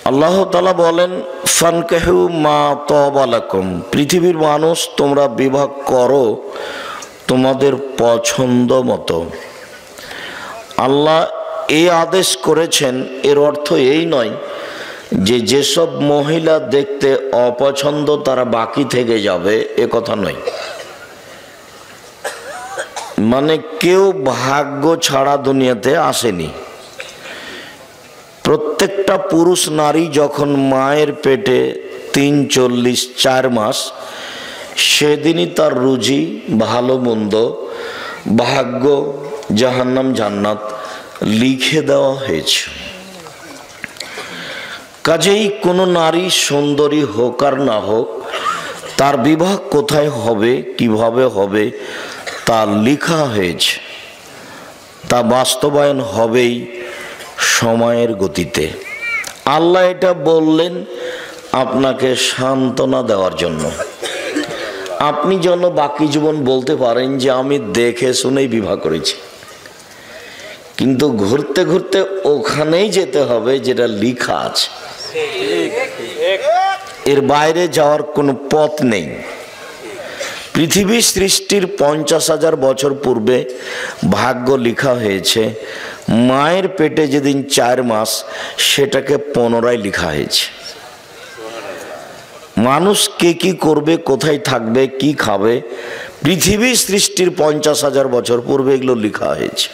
আল্লাহ তাআলা বলেন ফানকাহু মা তাবা লাকুম, পৃথিবীর মানুষ তোমরা বিবাহ করো তোমাদের পছন্দ মতো। আল্লাহ এই আদেশ করেছেন, এর অর্থ এই নয় যে যেসব মহিলা দেখতে অপছন্দ তারা বাকি থেকে যাবে, এ কথা নয়। মানে কেউ ভাগ্য ছাড়া দুনিয়াতে আসেনি। প্রত্যেকটা পুরুষ নারী যখন মায়ের পেটে ৪ মাস, সেদিনই তার রুজি, ভালো মন্দ, ভাগ্য, জাহান্নাম জান্নাত লিখে দেওয়া হয়েছে। কাজেই কোনো নারী সুন্দরী হোক আর না হোক, তার বিবাহ কোথায় হবে, কিভাবে হবে, তা লেখা হয়েছে। তা বাস্তবায়ন হবেই সময়ের গতিতে। আল্লাহ এটা বললেন আপনাকে সান্ত্বনা দেওয়ার জন্য, আপনি যেন বাকি জীবন বলতে পারেন যে আমি দেখে শুনেই বিবাহ করেছি। কিন্তু ঘুরতে ঘুরতে ওখানেই যেতে হবে যেটা লেখা আছে, এর বাইরে যাওয়ার কোনো পথ নেই। পৃথিবী সৃষ্টির 50,000 বছর পূর্বে ভাগ্য লেখা হয়েছে। মায়ের পেটে যেদিন 4 মাস, সেটাকে পুনরায় লেখা হয়েছে। মানুষ কে কি করবে, কোথায় থাকবে, কি খাবে, পৃথিবী সৃষ্টির 50,000 বছর পূর্বে এগুলো লেখা হয়েছে।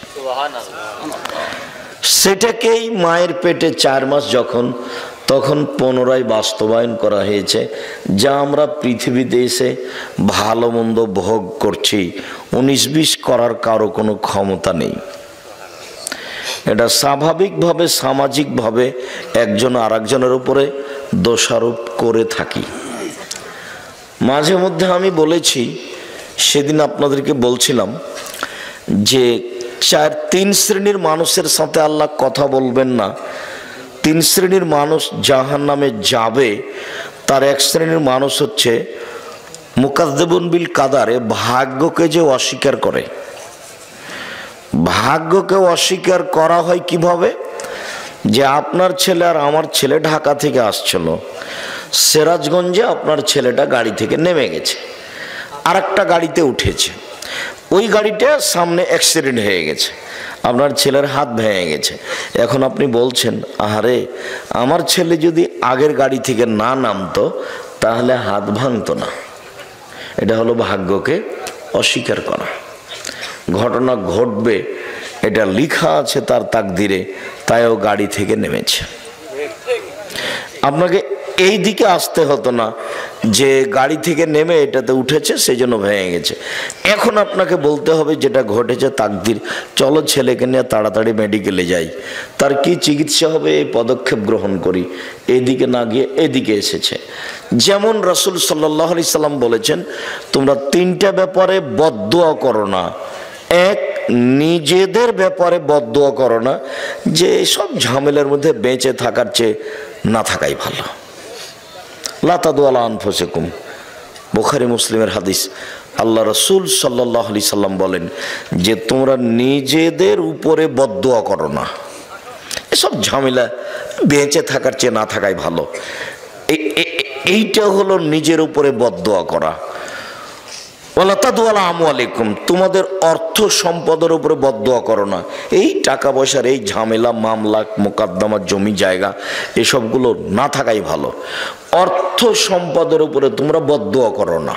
সেটাকেই মায়ের পেটে 4 মাস যখন, তখন পুনরায় বাস্তবায়ন করা হয়েছে। যা আমরা পৃথিবীতে এসে ভালো মন্দ ভোগ করছি, 19-20 করার কারো কোনো ক্ষমতা নেই। এটা স্বাভাবিকভাবে, সামাজিকভাবে একজন আর একজনের উপরে দোষারোপ করে থাকি। মাঝে মধ্যে আমি বলেছি, সেদিন আপনাদেরকে বলছিলাম যে 3 শ্রেণীর মানুষের সাথে আল্লাহ কথা বলবেন না। 3 শ্রেণীর মানুষ জাহান্নামে যাবে। তার এক শ্রেণীর মানুষ হচ্ছে মুকাজ্জিবুন বিল কাদারে, ভাগ্যকে যে অস্বীকার করে। ভাগ্যকে অস্বীকার করা হয় কিভাবে? যে আপনার ছেলে আর আমার ছেলে ঢাকা থেকে আসছিল, সিরাজগঞ্জে আপনার ছেলেটা গাড়ি থেকে নেমে গেছে, আর একটা গাড়িতে উঠেছে। ওই গাড়িটা সামনে অ্যাক্সিডেন্ট হয়ে গেছে, আপনার ছেলের হাত ভেঙে গেছে। এখন আপনি বলছেন, আরে আমার ছেলে যদি আগের গাড়ি থেকে না নামতো তাহলে হাত ভাঙতো না। এটা হলো ভাগ্যকে অস্বীকার করা। ঘটনা ঘটবে, এটা লেখা আছে তার তাকদিরে, তাইও গাড়ি থেকে নেমেছে। আপনাকে এই দিকে আসতে হতো না যে গাড়ি থেকে নেমে এটাতে উঠেছে সেই জন্য ভেঙে গেছে। এখন আপনাকে বলতে হবে যেটা ঘটেছে তাকদির, চলো ছেলেকে নিয়ে তাড়াতাড়ি মেডিকেলে যাই, তার কি চিকিৎসা হবে এই পদক্ষেপ গ্রহণ করি। এদিকে না গিয়ে এদিকে এসেছে। যেমন রাসূল সাল্লাল্লাহু আলাইহি সাল্লাম বলেছেন, তোমরা 3টা ব্যাপারে বদদুয়া করো না। এক, নিজেদের ব্যাপারে বদদুয়া করো না, যে সব ঝামেলার মধ্যে বেঁচে থাকার চেয়ে না থাকাই ভালো। লা তাদু আলা আনফুসিকুম, বুখারী মুসলিমের হাদিস। আল্লাহ রাসূল সাল্লাল্লাহু আলাইহি সাল্লাম বলেন যে তোমরা নিজেদের উপরে বদদুয়া করো না, এসব ঝামেলা বেঁচে থাকার চেয়ে না থাকাই ভালো। এইটা হলো নিজের উপরে বদদুয়া করা। ওয়ালা তাদু আলা আমওয়ালিকুম, তোমাদের অর্থ সম্পদের উপরে বদদুয়া করো না। এই টাকা পয়সার এই ঝামেলা, মামলা, মোকদ্দমা, জমি জায়গা, এসবগুলো না থাকাই ভালো। অর্থ সম্পদের উপরে তোমরা বদদুয়া করো না।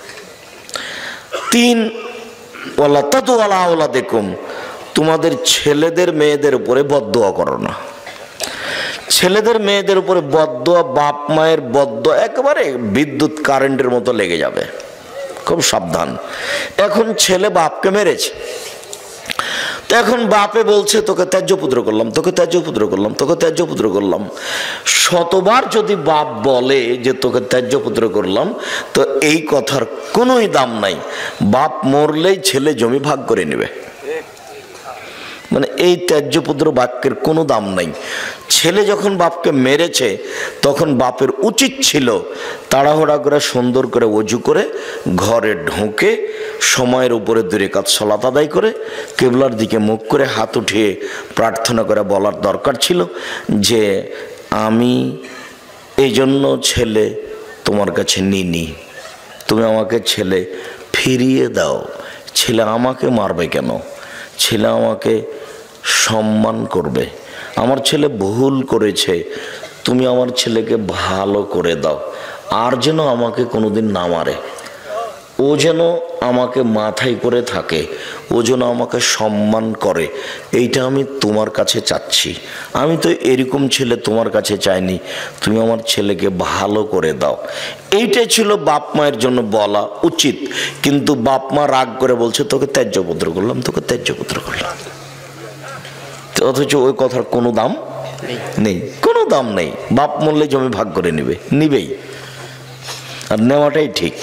3, ওয়ালা তাদু আলা আওলাদিকুম, তোমাদের ছেলেদের মেয়েদের উপরে বদদুয়া করো না। ছেলেদের মেয়েদের উপরে বদদুয়া, বাপ মায়ের বদদুয়া একেবারে বিদ্যুৎ কারেন্টের মতো লেগে যাবে, খুব সাবধান। এখন ছেলে বাপকে মেরেছে, তো এখন বাপে বলছে তোকে ত্যায্য পুত্র করলাম, তোকে ত্যায্য পুত্র করলাম, তোকে ত্যায্য পুত্র করলাম। শতবার যদি বাপ বলে যে তোকে ত্যায্য পুত্র করলাম, তো এই কথার কোনোই দাম নাই। বাপ মরলেই ছেলে জমি ভাগ করে নেবে। মানে এই ত্যায্য পুত্র বাক্যের কোনো দাম নাই। ছেলে যখন বাপকে মেরেছে তখন বাপের উচিত ছিল তাড়াহুড়া করে সুন্দর করে ওযু করে ঘরে ঢুকে সময়ের উপরে 2 রাকাত সালাত আদায় করে কিবলার দিকে মুখ করে হাত উঠিয়ে প্রার্থনা করে বলার দরকার ছিল যে আমি এই জন্য ছেলে তোমার কাছে নিনি, তুমি আমাকে ছেলে ফিরিয়ে দাও। ছেলে আমাকে মারবে কেন? ছেলে আমাকে সম্মান করবে। আমার ছেলে ভুল করেছে, তুমি আমার ছেলেকে ভালো করে দাও, আর যেন আমাকে কোনোদিন না মারে, ও যেন আমাকে মাথায় করে থাকে, ও যেন আমাকে সম্মান করে, এইটা আমি তোমার কাছে চাচ্ছি। আমি তো এরকম ছেলে তোমার কাছে চাইনি, তুমি আমার ছেলেকে ভালো করে দাও। এইটাই ছিল বাপ মায়ের জন্য বলা উচিত। কিন্তু বাপ মা রাগ করে বলছে তোকে ত্যায্য পুত্র করলাম, তোকে ত্যায্য পুত্র করলাম, অথচ ওই কথার কোনো দাম নেই, কোনো দাম নেই। বাপ মরলে জমি ভাগ করে নিবেই, আর নেওয়াটাই ঠিক।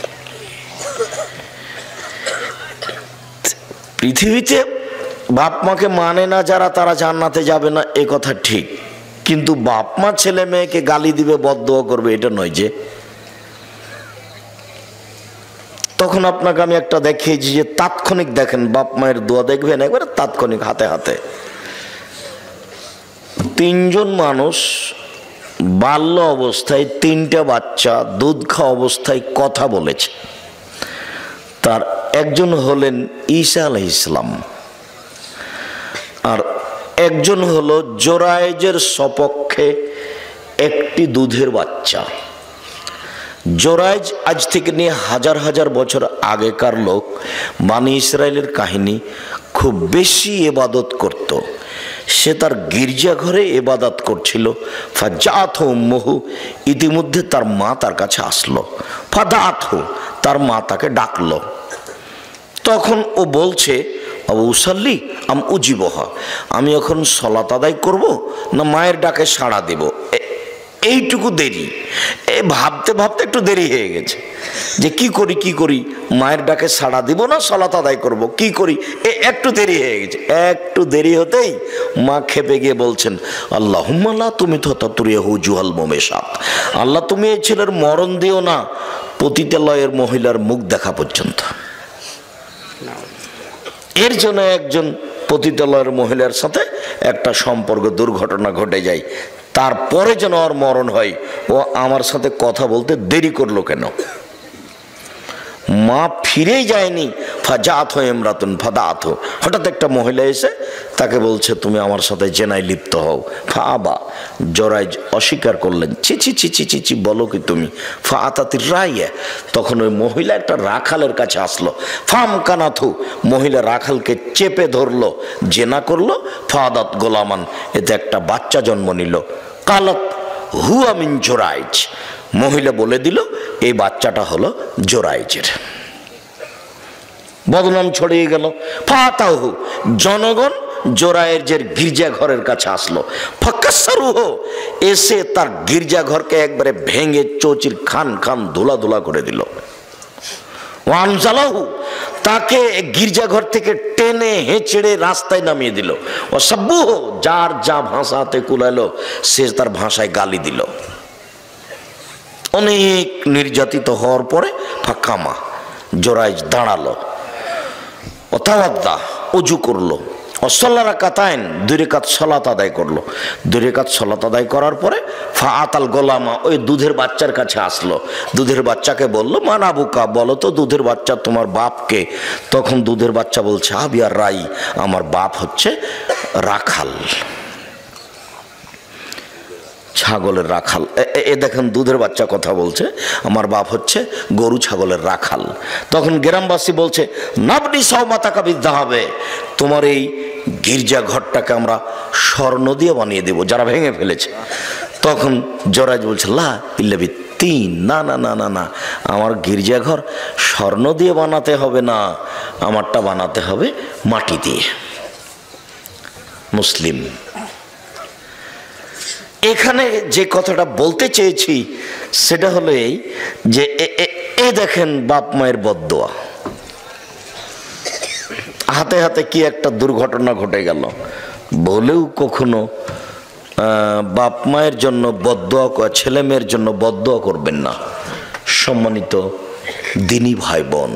পৃথিবীতে বাপ মাকে মানে না যারা, তারা জান্নাতে যাবে না, এ কথা ঠিক। কিন্তু বাপ মা ছেলে মেয়েকে গালি দিবে, বদদোয়া করবে, এটা নয় যে। তখন আপনাকে আমি একটা দেখিয়েছি যে তাৎক্ষণিক দেখেন, বাপ মায়ের দোয়া দেখবেন একবারে তাৎক্ষণিক, হাতে হাতে। 3 জন মানুষ বাল্য অবস্থায় 3টা বাচ্চা দুধ খাওয়া অবস্থায় কথা বলেছে। তার একজন হলেন ঈসা আলাইহিস সালাম, আর একজন হলো জোরায়েজের সপক্ষে একটি দুধের বাচ্চা। জোরায়েজ আজ থেকে নিয়ে হাজার হাজার বছর আগেকার লোক, বানি ইসরায়েলের কাহিনী, খুব বেশি ইবাদত করত। সে তার গির্জাঘরে ইবাদত করছিল। ফাজাত উম্মুহু, ইতিমধ্যে তার মা তার কাছে আসলো। ফাদাত, তার মা তাকে ডাকলো। তখন ও বলছে আবু উসাল্লি আম উজিবহা, আমি এখন সলাত আদায় করব না মায়ের ডাকে সাড়া দেব? এইটুকু দেরি, ভাবতে ভাবতে একটু দেরি হয়ে গেছে যে কি করি, মায়ের ডাকে সাড়া দিব না সলাত আদায় করব, কি করি? একটু দেরি হয়ে গেছে। একটু দেরি হতেই মা খেপে গিয়ে বলছেন আল্লাহুম্মা লা তুমি তো তাতুরিয়াহু জুহাল মুমেশাত, আল্লাহ তুমি এই ছেলের মরণ দিও না পতিতালয়ের মহিলার মুখ দেখা পর্যন্ত। এর জন্য একজন পতিতালয়ের মহিলার সাথে একটা সম্পর্ক, দুর্ঘটনা ঘটে যায়, তারপরে যেন ওর মরণ হয়। ও আমার সাথে কথা বলতে দেরি করলো কেন? মা ফিরেই যায়নি। ফাজাত ইমরাতুন ফাদাত, হঠাৎ একটা মহিলা এসে তাকে বলছে তুমি আমার সাথে জেনায় লিপ্ত হও। ফাআবা, জোরায়েজ অস্বীকার করলেন। ছি ছি ছি ছি ছি ছি, বলো কি তুমি? ফাআতাতির রাইয়া, তখন ওই মহিলা একটা রাখালের কাছে আসলো। ফাম কানাথু, মহিলা রাখালকে চেপে ধরলো, জেনা করলো। ফাদাত গোলামান, এতে একটা বাচ্চা জন্ম নিল। কালত হুয়া মিন জোরায়েজ, মহিলা বলে দিল এই বাচ্চাটা হলো জোরায়েজের। বদনাম ছড়িয়ে গেল। ফাতাহু, জনগণ জোরায়েজের গির্জাঘরের কাছে আসলো। ফাকাসসারুহু, এসে তার গির্জাঘরকে একবারে ভেঙে চৌচির খান খান ধুলা ধুলা করে দিল। ওয়ানজালাহু, তাকে গির্জাঘর থেকে টেনে হেঁচড়ে রাস্তায় নামিয়ে দিল। ও সাব্বুহু, যার যা ভাষাতে কুলালো সে তার ভাষায় গালি দিল। অনেক নির্যাতিত হওয়ার পরে ফাকামা, জোরায়েজ দাঁড়ালো। অতাওয়াদ্দা, অজু করলো। অসল্লা রাকাতাইন, 2 রাকাত সালাত আদায় করলো। 2 রাকাত সালাত আদায় করার পরে ফাআতাল গোলামা, ওই দুধের বাচ্চার কাছে আসলো। দুধের বাচ্চাকে বললো মান আবুকা, বলো তো দুধের বাচ্চা তোমার বাপকে? তখন দুধের বাচ্চা বলছে আবিয়ার রাই, আমার বাপ হচ্ছে রাখাল, ছাগলের রাখাল। দেখেন দুধের বাচ্চা কথা বলছে, আমার বাপ হচ্ছে গরু ছাগলের রাখাল। তখন গ্রামবাসী বলছে নাবনি সওমাতাকা বিদ্যাহাবে, তোমার এই গির্জা ঘরটাকে আমরা স্বর্ণ দিয়ে বানিয়ে দেব, যারা ভেঙে ফেলেছে। তখন জোরায়েজ বলছে লা ইল্লা বিত্তিন, না না না না না, আমার গির্জাঘর স্বর্ণ দিয়ে বানাতে হবে না, আমারটা বানাতে হবে মাটি দিয়ে। মুসলিম। এখানে যে কথাটা বলতে চেয়েছি সেটা হলো এই যে এ দেখেন বাপ মায়ের বদদোয়া, হাতে হাতে কি একটা দুর্ঘটনা ঘটে গেল। বলেও কখনো বাপ মায়ের জন্য বদদোয়া, ছেলে মেয়ের জন্য বদদোয়া করবেন না। সম্মানিত দিনী ভাই বোন,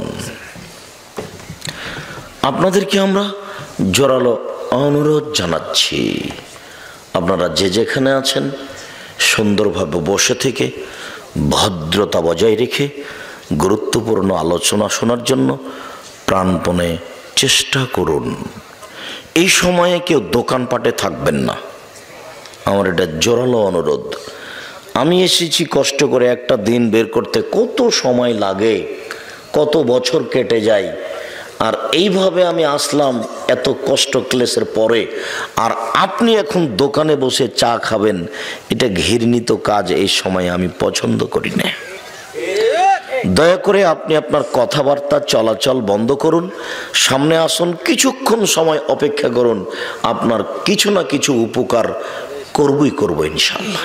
আপনাদেরকে আমরা জোরালো অনুরোধ জানাচ্ছি, আপনারা যে যেখানে আছেন সুন্দরভাবে বসে থেকে ভদ্রতা বজায় রেখে গুরুত্বপূর্ণ আলোচনা শোনার জন্য প্রাণপণে চেষ্টা করুন। এই সময়ে কেউ দোকানপাটে থাকবেন না, আমার এটা জোরালো অনুরোধ। আমি এসেছি কষ্ট করে, একটা দিন বের করতে কত সময় লাগে, কত বছর কেটে যায়, আর এইভাবে আমি আসলাম এত কষ্ট ক্লেশের পরে, আর আপনি এখন দোকানে বসে চা খাবেন, এটা ঘৃণিত কাজ। এই সময় আমি পছন্দ করি না। দয়া করে আপনি আপনার কথাবার্তা চলাচল বন্ধ করুন, সামনে আসুন, কিছুক্ষণ সময় অপেক্ষা করুন, আপনার কিছু না কিছু উপকার করবই করব ইনশাআল্লাহ।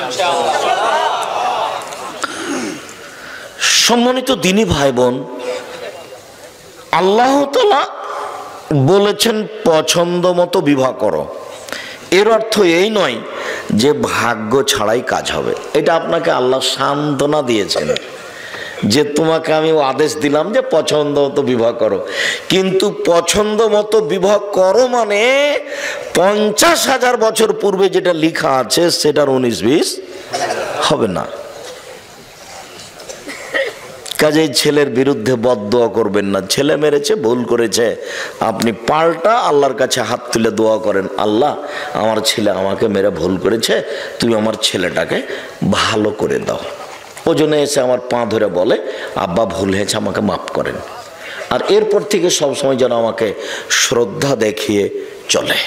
সম্মানিত দিনী ভাই বোন, আল্লাহ তাআলা বলেছেন পছন্দ মতো বিবাহ করো। এর অর্থ এই নয় যে ভাগ্য ছাড়াই কাজ হবে। এটা আপনাকে আল্লাহ সান্ত্বনা দিয়েছেন যে তোমাকে আমি আদেশ দিলাম যে পছন্দ মতো বিবাহ করো, কিন্তু পছন্দ মতো বিবাহ করো মানে 50,000 বছর পূর্বে যেটা লেখা আছে সেটার 19-20 হবে না। কাজেই ছেলের বিরুদ্ধে বদদোয়া করবেন না। ছেলে মেরেছে, ভুল করেছে, আপনি পাল্টা আল্লাহর কাছে হাত তুলে দোয়া করেন, আল্লাহ আমার ছেলে আমাকে মেরে ভুল করেছে, তুমি আমার ছেলেটাকে ভালো করে দাও। ওজনে এসে আমার পা ধরে বলে, আব্বা ভুল হয়েছে, আমাকে মাফ করেন। আর এরপর থেকে সবসময় যেন আমাকে শ্রদ্ধা দেখিয়ে চলে।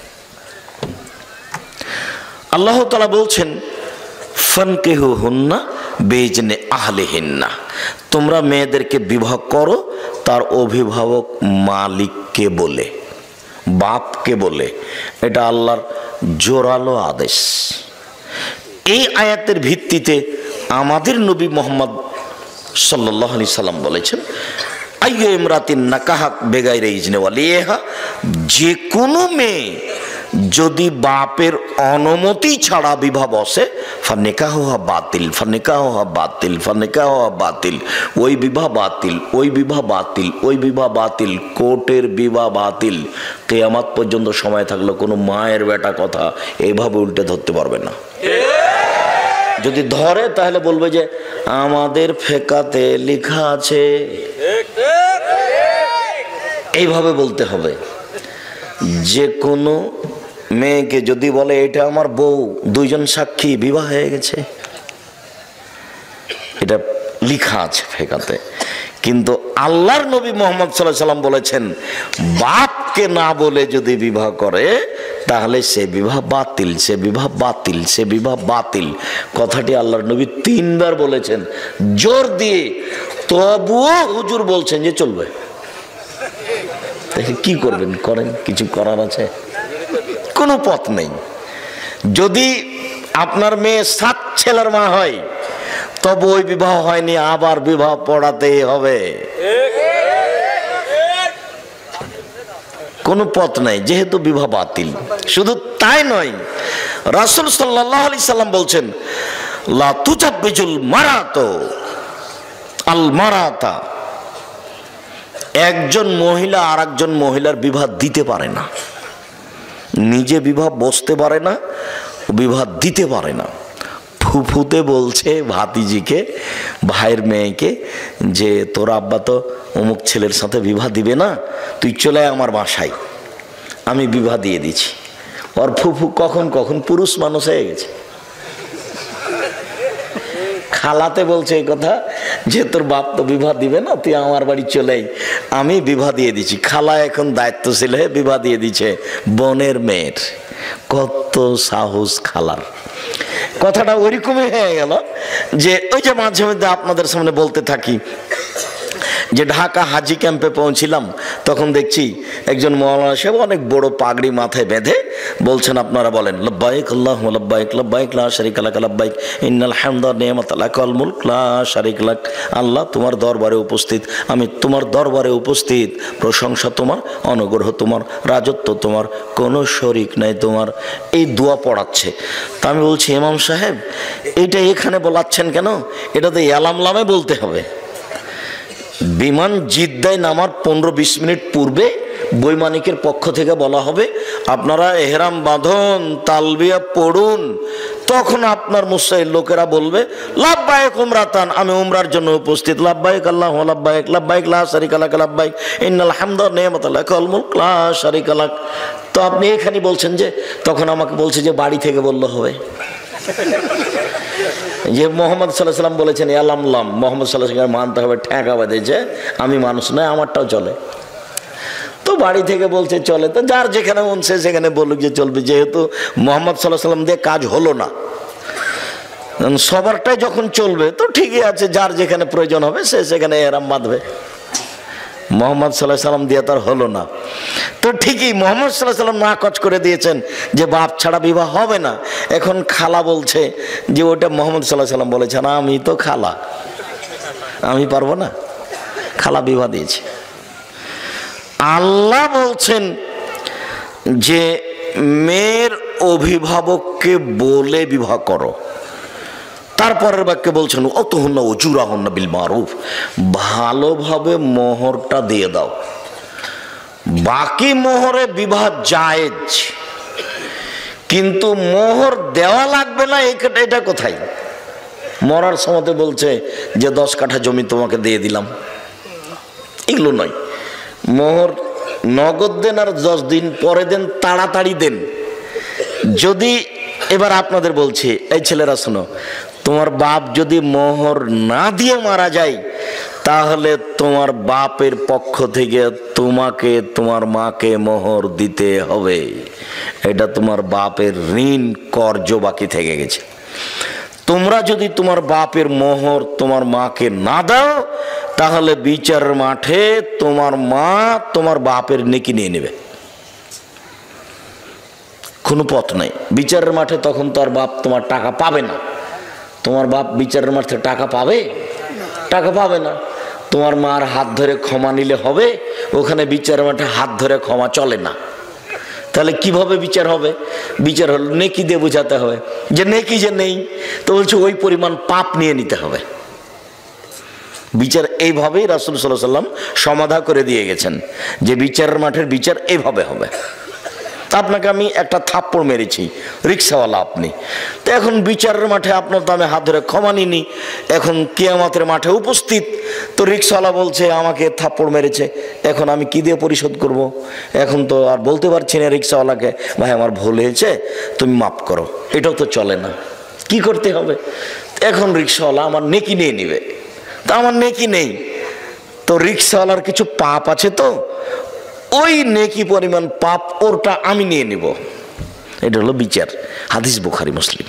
আল্লাহ তাআলা বলছেন ফানকিহুহুন্না বিইজনি আহলিহিন্না, তোমরা মেয়েদেরকে বিবাহ করো তার অভিভাবক মালিককে বলে, বাপকে বলে। এটা আল্লাহর জোরালো আদেশ। এই আয়াতের ভিত্তিতে আমাদের নবী মুহাম্মদ সাল্লাল্লাহু আলাইহি সাল্লাম বলেছেন, আইয়ু ইমরাতিন নাকাহাত বেগাইরে ইজনে ওয়ালিহা, যে কোনো মেয়ে যদি বাপের অনুমতি ছাড়া বিবাহ বসে, ফানিকাহুহা বাতিল, ফানিকাহুহা বাতিল, ফানিকাহুহা বাতিল, ওই বিবাহ বাতিল, ওই বিবাহ বাতিল, ওই বিবাহ বাতিল, কোর্টের বিবাহ বাতিল। কিয়ামত পর্যন্ত সময় থাকলে কোনো মায়ের বেটা কথা এইভাবে উল্টে ধরতে পারবে না। যদি ধরে তাহলে বলবে যে আমাদের ফেকাতে লেখা আছে, এইভাবে বলতে হবে। যে কোনো মেয়েকে যদি বলে এটা আমার বউ, দুইজন সাক্ষী, বিবাহ হয়ে গেছে, এটা লেখা আছে ফেকাতে। কিন্তু আল্লাহর নবী মুহাম্মদ সাল্লাল্লাহু আলাইহি সাল্লাম বলেছেন, বাপকে না বলে যদি বিবাহ করে তাহলে সে বিবাহ বাতিল, সে বিবাহ বাতিল, সে বিবাহ বাতিল। কথাটি আল্লাহর নবী 3 বার বলেছেন জোর দিয়ে, তবুও হুজুর বলছেন যে চলবে। কি করবেন, করেন, কিছু করার আছে? কোনো পথ নেই। যদি আপনার মেয়ে 7 ছেলের মা হয় তবে ওই বিবাহ হয়নি, আবার বিবাহ পড়াতেই হবে। কোনো পথ নাই, যেহেতু বিবাহ বাতিল। শুধু তাই নয়, রাসূল সাল্লাল্লাহু আলাইহি সাল্লাম বলছেন, লা তুজাব্বিজুল মারাতু আল মারাতা, একজন মহিলা আর একজন মহিলার বিবাহ দিতে পারে না, নিজে বিবাহ বসতে পারে না, বিবাহ দিতে পারে না। ফুফুতে বলছে ভাতিজিকে, ভাইয়ের মেয়েকে, যে তোর আব্বা তো অমুক ছেলের সাথে বিবাহ দিবে না, তুই চলে আয় আমার বাসায়, আমি বিবাহ দিয়ে দিচ্ছি। ওর ফুফু কখন কখন পুরুষ মানুষ হয়ে গেছে। খালাতে বলছে এই কথা যে তোর বাপ তো বিবাহ দিবে না, তুই আমার বাড়ি চলে আয়, আমি বিবাহ দিয়ে দিচ্ছি। খালা এখন দায়িত্বশীল হয়ে বিবাহ দিয়ে দিচ্ছে বোনের মেয়ের। কত সাহস খালার! কথাটা ওইরকমই হয়ে গেল যে ওই যে মাঝে মধ্যে আপনাদের সামনে বলতে থাকি যে ঢাকা হাজি ক্যাম্পে পৌঁছিলাম, তখন দেখছি একজন মাওলানা সাহেব অনেক বড় পাগড়ি মাথায় বেঁধে বলছেন, আপনারা বলেন লব্বাইক আল্লাহুম্মা লব্বাইক, লব্বাইক লা শারীকা লাক লব্বাইক, ইন্নাল হামদা ওয়া নি'মাতা লাক ওয়াল মুলক লা শারীকা লাক। আল্লাহ তোমার দরবারে উপস্থিত, আমি তোমার দরবারে উপস্থিত, প্রশংসা তোমার, অনুগ্রহ তোমার, রাজত্ব তোমার, কোনো শরীক নাই তোমার। এই দোয়া পড়াচ্ছে। তা আমি বলছি, ইমাম সাহেব এইটা এখানে বলাচ্ছেন কেন? এটা তো ইয়ালামলামে বলতে হবে। বিমান জিদ্দায় নামার 15-20 মিনিট পূর্বে বৈমানিকের পক্ষ থেকে বলা হবে আপনারা এহরাম বাঁধুন, তালবিয়া পড়ুন। তখন আপনার মুসাইল লোকেরা বলবে লাব্বাইক উমরাতান, আমি উমরার জন্য উপস্থিত। লাব্বাইক আল্লাহু লাব্বাইক, লাব্বাইক লা শারিকা লাক, লাব্বাইক ইন্নাল হামদা ওয়া নি'মাতা লাক ওয়াল মুলক লা শারিকা লাক। তো আপনি এখানে বলছেন যে, তখন আমাকে বলছে যে বাড়ি থেকে বললে হবে যে মোহাম্মদ সাল্লাল্লাহু আলাইহি ওয়াসাল্লাম বলেছেন ইয়ালামলাম, মোহাম্মদ সাল্লাল্লাহু আলাইহি ওয়াসাল্লাম মানতে হবে, ঠেকা বাঁধেছে, আমি মানুষ নয়, আমারটাও চলে। তো বাড়ি থেকে বলছে চলে, তো যার যেখানে মন সে সেখানে বলুক যে চলবে, যেহেতু মোহাম্মদ সাল্লাল্লাহু আলাইহি ওয়াসাল্লাম দিয়ে কাজ হলো না, সবারটাই যখন চলবে তো ঠিকই আছে, যার যেখানে প্রয়োজন হবে সে সেখানে এহরাম বাঁধবে। মোহাম্মদ সাল্লাল্লাহু আলাইহি ওয়াসাল্লাম দিয়ে তার হলো না, তো ঠিকই মোহাম্মদ সাল্লাল্লাহু আলাইহি ওয়াসাল্লাম নাকচ করে দিয়েছেন যে বাপ ছাড়া বিবাহ হবে না। এখন খালা বলছে যে ওটা মোহাম্মদ সাল্লাল্লাহু আলাইহি ওয়াসাল্লাম বলেছেন, আমি তো খালা, আমি পারবো না, খালা বিবাহ দিয়েছে। আল্লাহ বলছেন যে মেয়ের অভিভাবককে বলে বিবাহ করো। তারপরের বাক্যে বলছেন অতহুন্না উজুরাহুন্না বিল মারুফ, ভালোভাবে মোহরটা দিয়ে দাও। বাকি মোহরে বিবাহ জায়েজ, কিন্তু মোহর দেওয়া লাগবে না, এটা কোথায়? মরার সময় বলছে যে 10 কাঠা জমি তোমাকে দিয়ে দিলাম, এগুলো নয়। মোহর নগদ দেন আর 10 দিন পরে দেন, তাড়াতাড়ি দেন। যদি এবার আপনাদের বলছি, এই ছেলেরা শোনো, তোমার বাপ যদি মোহর না দিয়ে মারা যায় তাহলে তোমার বাপের পক্ষ থেকে তোমাকে তোমার মাকে মোহর দিতে হবে। এটা তোমার বাপের ঋণ কর্জ বাকি থেকে গেছে। তোমরা যদি তোমার বাপের মোহর তোমার মাকে না দাও তাহলে বিচারের মাঠে তোমার মা তোমার বাপের নেকি নিয়ে নেবে, কোনো পথ নেই। বিচারের মাঠে তখন তার বাপ তোমার টাকা পাবে না। তোমার বাপ বিচারের মাঠে টাকা পাবে? টাকা পাবে না। তোমার মার হাত ধরে ক্ষমা নিলে হবে? ওখানে বিচারের মাঠে হাত ধরে ক্ষমা চলে না। তাহলে কিভাবে বিচার হবে? বিচার হলো নেকি দিয়ে বোঝাতে হবে যে নেকি যে নেই, তো বলছে ওই পরিমাণ পাপ নিয়ে নিতে হবে। বিচার এইভাবেই রাসূল সাল্লাল্লাহু আলাইহি ওয়াসাল্লাম সমাধা করে দিয়ে গেছেন যে বিচারের মাঠের বিচার এইভাবে হবে। আপনাকে আমি একটা থাপ্পড় মেরেছি, রিক্সাওয়ালা আপনি, তো এখন বিচারের মাঠে আপনার তো আমি হাত ধরে ক্ষমা নিনি, এখন কিয়ামতের মাঠে উপস্থিত, তো রিক্সাওয়ালা বলছে আমাকে থাপ্পড় মেরেছে, এখন আমি কি দিয়ে পরিশোধ করব? এখন তো আর বলতে পারছি না রিক্সাওয়ালাকে ভাই আমার ভুল হয়েছে তুমি মাফ করো, এটাও তো চলে না। কি করতে হবে? এখন রিক্সাওয়ালা আমার নেকি নিয়ে নিবে, তা আমার নেকি নেই, তো রিক্সাওয়ালার কিছু পাপ আছে, তো ওই নেকি পরিমাণ পাপ ওরটা আমি নিয়ে নিব। এটা হলো বিচার। হাদিস বুখারী মুসলিম।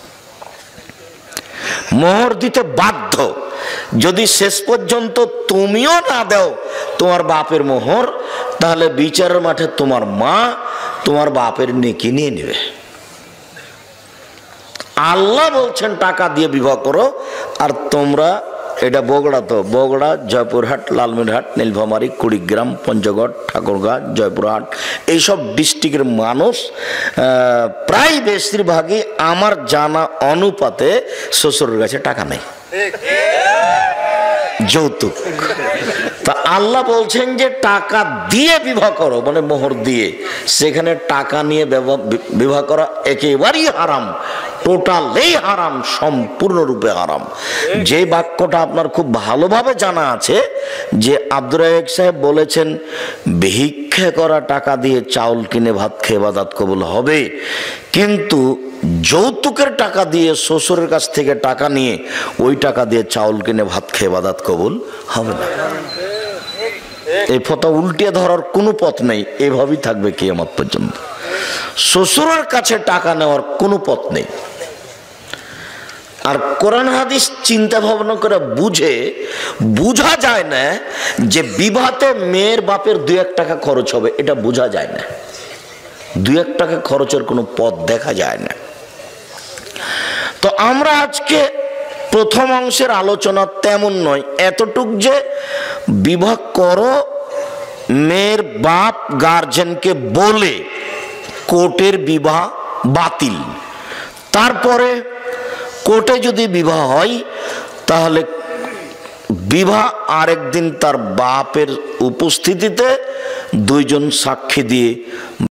মোহর দিতে বাধ্য, যদি শেষ পর্যন্ত তুমিও না দাও তোমার বাপের মোহর, তাহলে বিচারের মাঠে তোমার মা তোমার বাপের নেকি নিয়ে নেবে। আল্লাহ বলছেন টাকা দিয়ে বিবাহ করো, আর তোমরা, এটা বগুড়া, তো বগুড়া, জয়পুরহাট, লালমনিরহাট, নীলফামারী, কুড়িগ্রাম, পঞ্চগড়, ঠাকুরগাঁ, জয়পুরহাট, এইসব ডিস্ট্রিক্টের মানুষ প্রায় বেশিরভাগই আমার জানা অনুপাতে শ্বশুরের কাছে টাকা নেই, যৌতুক। তা আল্লাহ বলছেন যে টাকা দিয়ে বিবাহ করো, মানে মোহর দিয়ে। সেখানে টাকা নিয়ে বিবাহ করা একেবারেই হারাম, টোটালি হারাম, সম্পূর্ণরূপে হারাম। যে বাক্যটা আপনার খুব ভালোভাবে জানা আছে যে আব্দুর রাজ্জাক সাহেব বলেছেন ভিক্ষা করা টাকা দিয়ে চাউল কিনে ভাত খেয়ে ইবাদত কবুল হবে, কিন্তু যৌতুকের টাকা দিয়ে শ্বশুরের কাছ থেকে টাকা নিয়ে ওই টাকা দিয়ে চাউল কিনে ভাত খেয়ে ইবাদত কবুল হবে না। এই ফতোয়া উল্টিয়ে ধরার কোনো পথ নেই, এভাবেই থাকবে কিয়ামত পর্যন্ত। শ্বশুরের কাছে টাকা নেওয়ার কোনো পথ নেই। আর কোরআন হাদিস চিন্তা ভাবনা করে বুঝা যায় না যে বিবাহতে মেয়ের বাপের 2-1 টাকা খরচ হবে, এটা বোঝা যায় না। 2-1 টাকা খরচের কোনো পথ দেখা যায় না। তো আমরা আজকে প্রথম অংশের আলোচনা তেমন নয়, এতটুক যে বিবাহ করো, মেয়ের বাপ গার্জেনকে বলে কোর্টের বিবাহ বাতিল। তারপরে কোর্টে যদি বিবাহ হয় তাহলে বিবাহ আরেকদিন তার বাপের উপস্থিতিতে দুইজন সাক্ষী দিয়ে